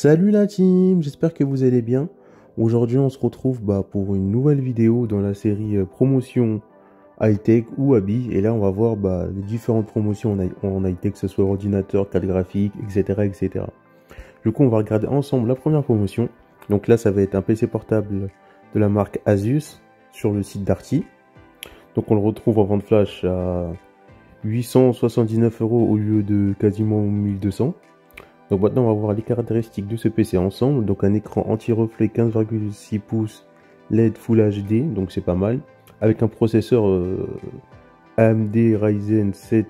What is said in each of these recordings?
Salut la team, j'espère que vous allez bien. Aujourd'hui on se retrouve pour une nouvelle vidéo dans la série promotion high-tech ou habits. Et là on va voir les différentes promotions en high-tech, que ce soit ordinateur, carte graphique, etc., etc. Du coup on va regarder ensemble la première promotion. Donc là ça va être un PC portable de la marque Asus sur le site Darty. Donc on le retrouve en vente flash à 879 € au lieu de quasiment 1200. Donc maintenant on va voir les caractéristiques de ce PC ensemble. Donc un écran anti-reflet 15,6 pouces LED Full HD, donc c'est pas mal. Avec un processeur AMD Ryzen 7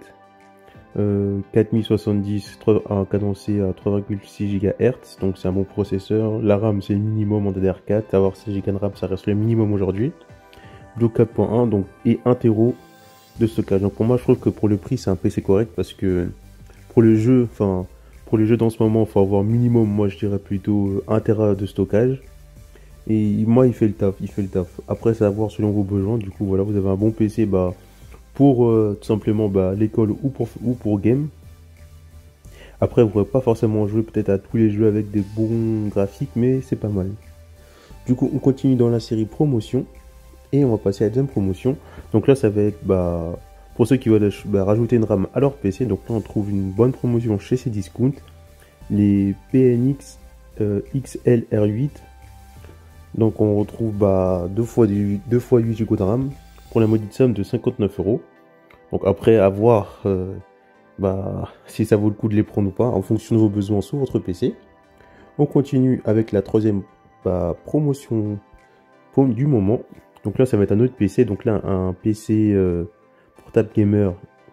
4070 cadencé à 3,6 GHz, donc c'est un bon processeur. La RAM c'est le minimum en DDR4, avoir 6 Go de RAM ça reste le minimum aujourd'hui. Blue 4.1 donc et 1 TB de stockage. Donc pour moi je trouve que pour le prix c'est un PC correct, parce que pour le jeu, pour les jeux dans ce moment, il faut avoir minimum, moi je dirais plutôt 1 Tera de stockage. Et moi il fait le taf, Après c'est à voir selon vos besoins. Du coup voilà, vous avez un bon PC pour tout simplement l'école ou pour game. Après vous ne pourrez pas forcément jouer peut-être à tous les jeux avec des bons graphiques, mais c'est pas mal. Du coup on continue dans la série promotion. Et on va passer à la deuxième promotion. Donc là ça va être pour ceux qui veulent rajouter une RAM à leur PC. Donc là on trouve une bonne promotion chez Cdiscount. Les PNX XLR8. Donc on retrouve 2 fois 8 Go de RAM pour la maudite somme de 59 €. Donc après à voir si ça vaut le coup de les prendre ou pas en fonction de vos besoins sur votre PC. On continue avec la troisième promotion du moment. Donc là ça va être un autre PC. Donc là un PC portable gamer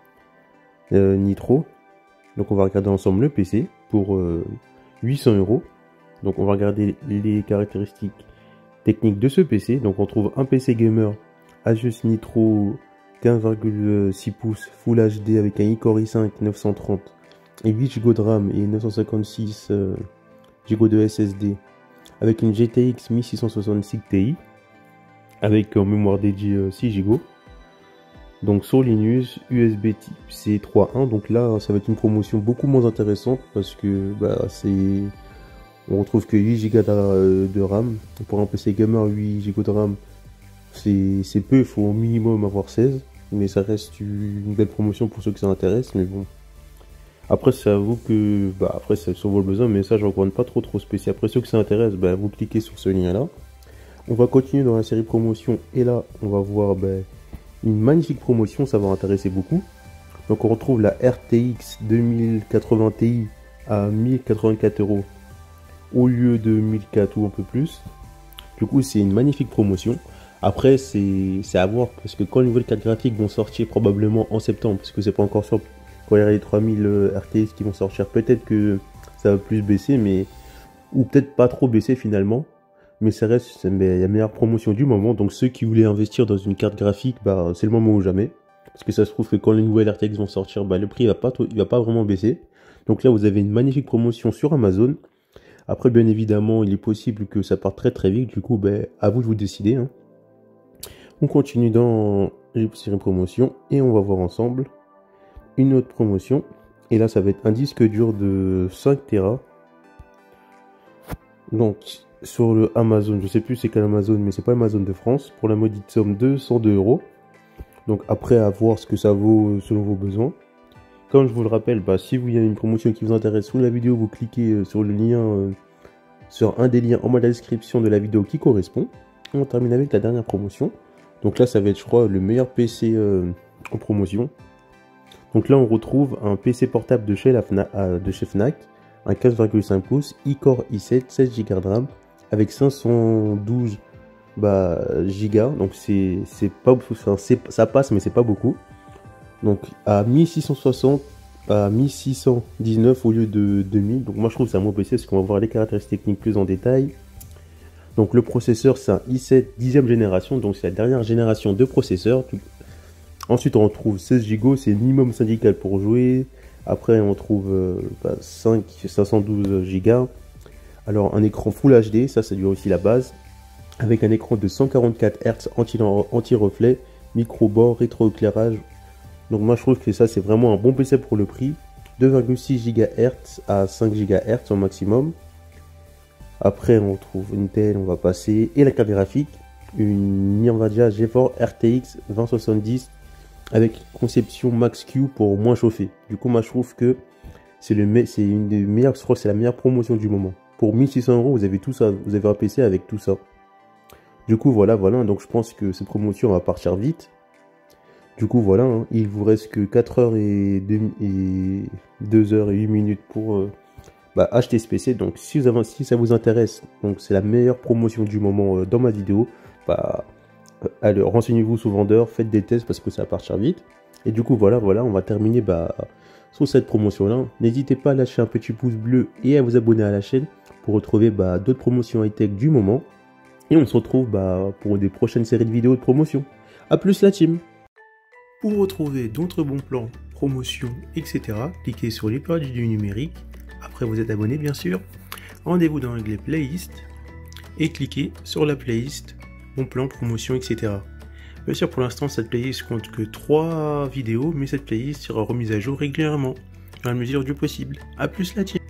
Nitro. Donc on va regarder ensemble le PC pour 800 €. Donc on va regarder les caractéristiques techniques de ce PC. Donc on trouve un PC gamer Asus Nitro 15,6 pouces Full HD avec un iCore i5 930 et 8 Go de RAM et 956 Go de SSD, avec une GTX 1666 Ti avec en mémoire dédiée 6 Go. Donc sur Linux, USB type C 3.1. Donc là ça va être une promotion beaucoup moins intéressante, parce que on retrouve que 8 Go de RAM. Pour un PC gamer, 8 Go de RAM c'est peu, il faut au minimum avoir 16. Mais ça reste une belle promotion pour ceux que ça intéresse. Mais bon, après ça avoue que après c'est sur vos besoins, mais ça je recommande pas trop spécial. Après ceux que ça intéresse, vous cliquez sur ce lien là. On va continuer dans la série promotion, et là on va voir une magnifique promotion, ça va intéresser beaucoup. Donc on retrouve la RTX 2080 Ti à 1084 € au lieu de 1004 ou un peu plus. Du coup c'est une magnifique promotion. Après c'est à voir, parce que quand les nouvelles cartes graphiques vont sortir probablement en septembre, parce que c'est pas encore sûr, quand il y a les 3000 RTX qui vont sortir, peut-être que ça va plus baisser, mais ou peut-être pas trop baisser finalement. Mais ça reste la meilleure promotion du moment. Donc ceux qui voulaient investir dans une carte graphique, c'est le moment ou jamais. Parce que ça se trouve que quand les nouvelles RTX vont sortir, le prix va pas vraiment baisser. Donc là vous avez une magnifique promotion sur Amazon. Après bien évidemment il est possible que ça parte très vite. Du coup à vous de vous décider. On continue dans les séries promotions et on va voir ensemble une autre promotion. Et là ça va être un disque dur de 5 Tera. Donc sur le Amazon, je sais plus c'est quel Amazon, mais c'est pas Amazon de France, pour la maudite somme de 102 €. Donc après à voir ce que ça vaut selon vos besoins. Comme je vous le rappelle, si vous y a une promotion qui vous intéresse sous la vidéo, vous cliquez sur le lien, sur un des liens en bas de la description de la vidéo qui correspond. On termine avec la dernière promotion. Donc là ça va être, je crois, le meilleur PC en promotion. Donc là on retrouve un PC portable de chez Fnac, un 15,5 pouces, iCore i7, 16 Go de RAM, avec 512 gigas. Donc c'est pas, ça passe, mais c'est pas beaucoup. Donc à 1660 à 1619 au lieu de 2000. Donc moi je trouve que c'est un bon PC, parce qu'on va voir les caractéristiques techniques plus en détail. Donc le processeur c'est un i7 10e génération, donc c'est la dernière génération de processeur. Ensuite on retrouve 16 Go, c'est le minimum syndical pour jouer. Après on trouve 512 Go. Alors un écran Full HD, ça c'est aussi la base, avec un écran de 144 Hz anti-reflet, micro-bord, rétroéclairage. Donc moi je trouve que ça c'est vraiment un bon PC pour le prix. 2,6 GHz à 5 GHz au maximum. Après, on trouve Intel, on va passer. Et la carte graphique, une Nvidia GeForce RTX 2070 avec conception Max-Q pour moins chauffer. Du coup, moi, je trouve que c'est une des meilleures, je crois que c'est la meilleure promotion du moment. Pour 1600 €, vous avez tout ça, vous avez un PC avec tout ça. Du coup, voilà, donc je pense que cette promotion va partir vite. Du coup, voilà, hein, il vous reste que 4 heures et 2 heures et 8 minutes pour acheter ce PC. Donc, si ça vous intéresse, donc c'est la meilleure promotion du moment dans ma vidéo. Allez, renseignez-vous sur vendeur, faites des tests parce que ça va partir vite. Et du coup, voilà, on va terminer sur cette promotion-là. N'hésitez pas à lâcher un petit pouce bleu et à vous abonner à la chaîne pour retrouver d'autres promotions high-tech du moment. Et on se retrouve pour des prochaines séries de vidéos de promotion. A plus la team! Pour retrouver d'autres bons plans, promotions, etc., cliquez sur les pages du numérique. Après vous êtes abonné bien sûr. Rendez-vous dans l'onglet playlist et cliquez sur la playlist bon plan, promotion, etc. Bien sûr, pour l'instant, cette playlist compte que 3 vidéos, mais cette playlist sera remise à jour régulièrement, dans la mesure du possible. A plus la team!